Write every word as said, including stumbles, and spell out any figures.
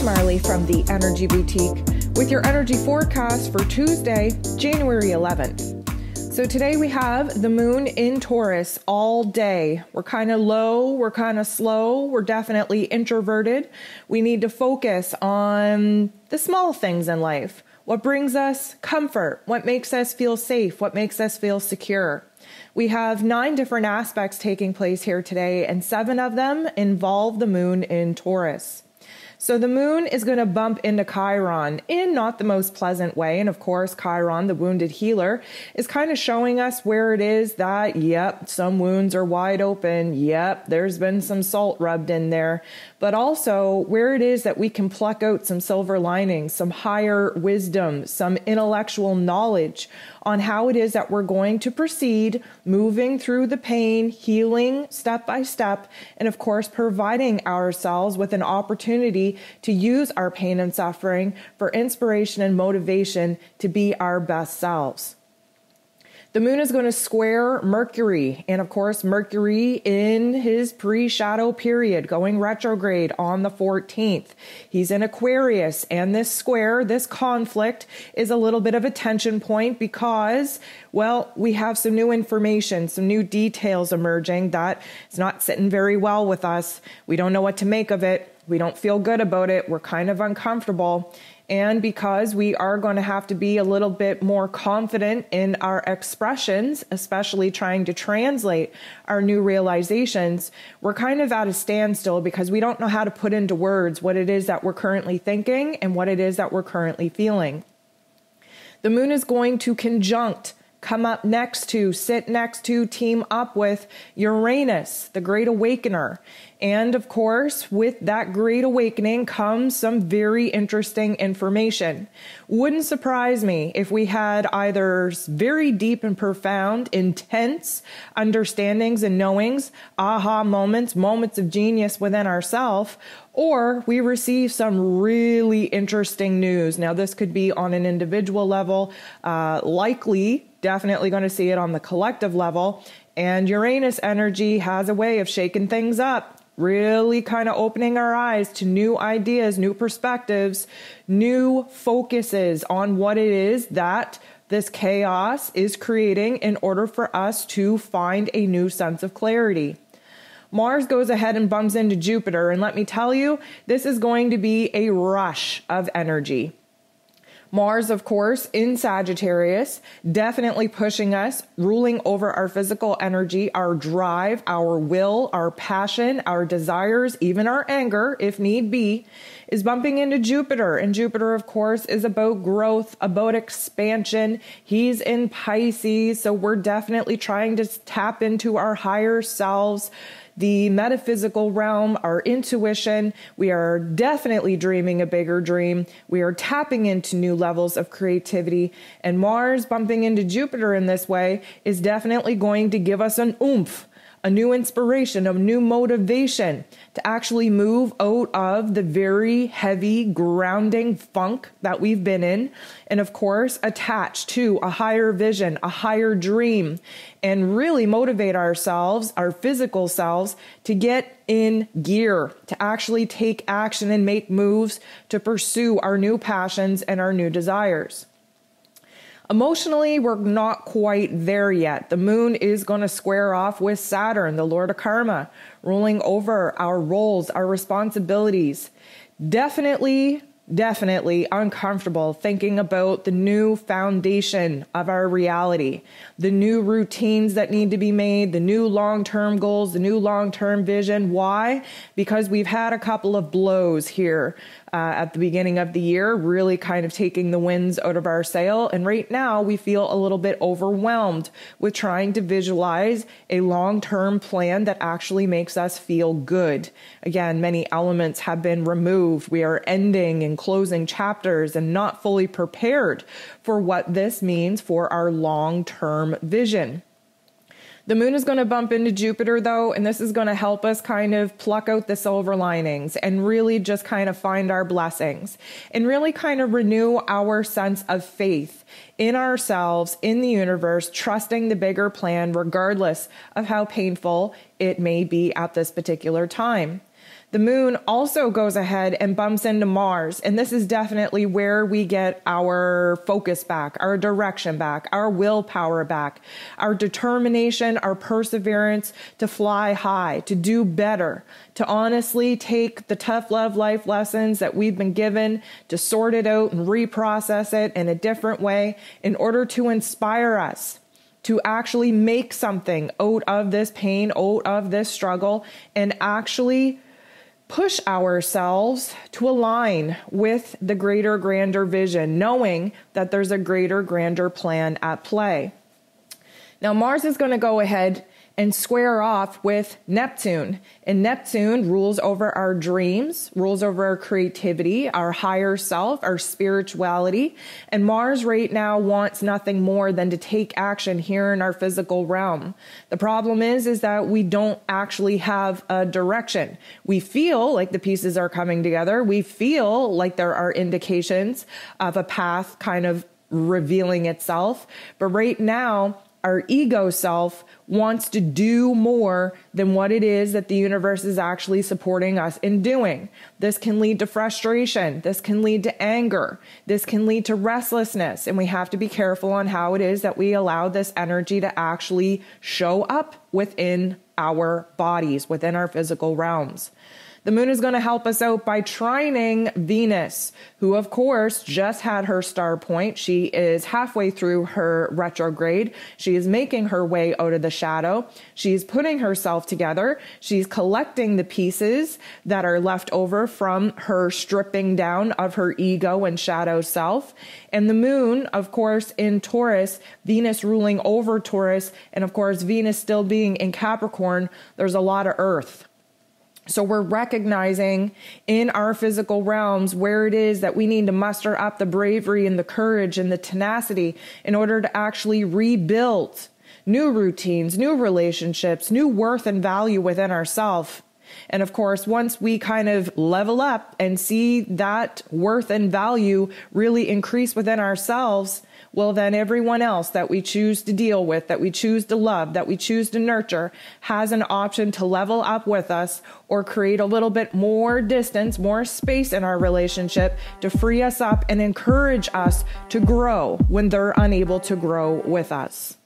Marley from the Energy Boutique with your energy forecast for Tuesday, January eleventh. So today we have the moon in Taurus all day. We're kind of low, we're kind of slow, we're definitely introverted. We need to focus on the small things in life. What brings us comfort? What makes us feel safe? What makes us feel secure? We have nine different aspects taking place here today, and seven of them involve the moon in Taurus. So the moon is going to bump into Chiron in not the most pleasant way. And of course, Chiron, the wounded healer, is kind of showing us where it is that, yep, some wounds are wide open. Yep, there's been some salt rubbed in there. But also where it is that we can pluck out some silver linings, some higher wisdom, some intellectual knowledge on how it is that we're going to proceed, moving through the pain, healing step by step, and of course, providing ourselves with an opportunity to use our pain and suffering for inspiration and motivation to be our best selves. The moon is going to square Mercury, and of course, Mercury in his pre-shadow period, going retrograde on the fourteenth. He's in Aquarius, and this square, this conflict, is a little bit of a tension point because, well, we have some new information, some new details emerging that is not sitting very well with us. We don't know what to make of it. We don't feel good about it. We're kind of uncomfortable. And because we are going to have to be a little bit more confident in our expressions, especially trying to translate our new realizations, we're kind of at a standstill because we don't know how to put into words what it is that we're currently thinking and what it is that we're currently feeling. The moon is going to conjunct, come up next to, sit next to, team up with Uranus, the Great Awakener. And of course, with that Great Awakening comes some very interesting information. Wouldn't surprise me if we had either very deep and profound, intense understandings and knowings, aha moments, moments of genius within ourselves, or we receive some really interesting news. Now, this could be on an individual level, uh, likely, definitely going to see it on the collective level. And Uranus energy has a way of shaking things up, really kind of opening our eyes to new ideas, new perspectives, new focuses on what it is that this chaos is creating in order for us to find a new sense of clarity. Mars goes ahead and bumps into Jupiter, and let me tell you, this is going to be a rush of energy. Mars, of course, in Sagittarius, definitely pushing us, ruling over our physical energy, our drive, our will, our passion, our desires, even our anger, if need be, is bumping into Jupiter. And Jupiter, of course, is about growth, about expansion. He's in Pisces, so we're definitely trying to tap into our higher selves, the metaphysical realm, our intuition. We are definitely dreaming a bigger dream. We are tapping into new levels of creativity. And Mars bumping into Jupiter in this way is definitely going to give us an oomph, a new inspiration, a new motivation to actually move out of the very heavy grounding funk that we've been in. And of course, attach to a higher vision, a higher dream, and really motivate ourselves, our physical selves, to get in gear, to actually take action and make moves to pursue our new passions and our new desires. Emotionally, we're not quite there yet. The moon is going to square off with Saturn, the Lord of Karma, ruling over our roles, our responsibilities. Definitely, definitely uncomfortable thinking about the new foundation of our reality, the new routines that need to be made, the new long-term goals, the new long-term vision. Why? Because we've had a couple of blows here Uh, at the beginning of the year, really kind of taking the winds out of our sail. And right now we feel a little bit overwhelmed with trying to visualize a long-term plan that actually makes us feel good. Again, many elements have been removed. We are ending and closing chapters and not fully prepared for what this means for our long-term vision. The moon is going to bump into Jupiter, though, and this is going to help us kind of pluck out the silver linings and really just kind of find our blessings and really kind of renew our sense of faith in ourselves, in the universe, trusting the bigger plan, regardless of how painful it may be at this particular time. The moon also goes ahead and bumps into Mars, and this is definitely where we get our focus back, our direction back, our willpower back, our determination, our perseverance to fly high, to do better, to honestly take the tough love life lessons that we've been given, to sort it out and reprocess it in a different way in order to inspire us to actually make something out of this pain, out of this struggle, and actually push ourselves to align with the greater, grander vision, knowing that there's a greater, grander plan at play. Now, Mars is going to go ahead and square off with Neptune. And Neptune rules over our dreams, rules over our creativity, our higher self, our spirituality. And Mars right now wants nothing more than to take action here in our physical realm. The problem is, is that we don't actually have a direction. We feel like the pieces are coming together. We feel like there are indications of a path kind of revealing itself. But right now, our ego self wants to do more than what it is that the universe is actually supporting us in doing. This can lead to frustration. This can lead to anger. This can lead to restlessness. And we have to be careful on how it is that we allow this energy to actually show up within our bodies, within our physical realms. The moon is going to help us out by trining Venus, who of course just had her star point. She is halfway through her retrograde. She is making her way out of the shadow. She's putting herself together. She's collecting the pieces that are left over from her stripping down of her ego and shadow self. And the moon, of course, in Taurus, Venus ruling over Taurus, and of course, Venus still being in Capricorn, there's a lot of earth. So we're recognizing in our physical realms where it is that we need to muster up the bravery and the courage and the tenacity in order to actually rebuild new routines, new relationships, new worth and value within ourselves. And of course, once we kind of level up and see that worth and value really increase within ourselves, well, then everyone else that we choose to deal with, that we choose to love, that we choose to nurture, has an option to level up with us or create a little bit more distance, more space in our relationship to free us up and encourage us to grow when they're unable to grow with us.